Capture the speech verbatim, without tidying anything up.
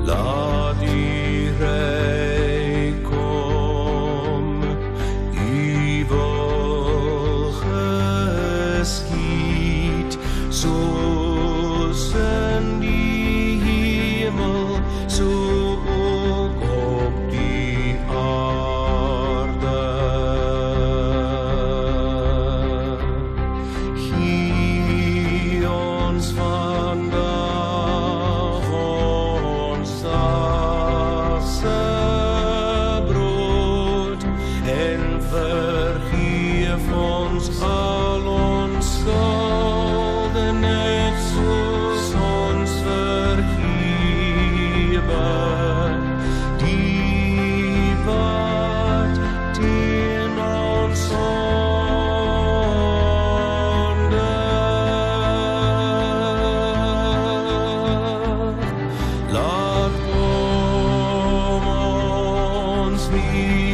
Laat U ryk kom, U wil geskied, soos in die hemel, so ook op die aarde. Gee ons vandag ons dagse brood en vergeef ons al ons skulde, net soos ons vergewe die wat teen ons sondig. Laat kom ons nie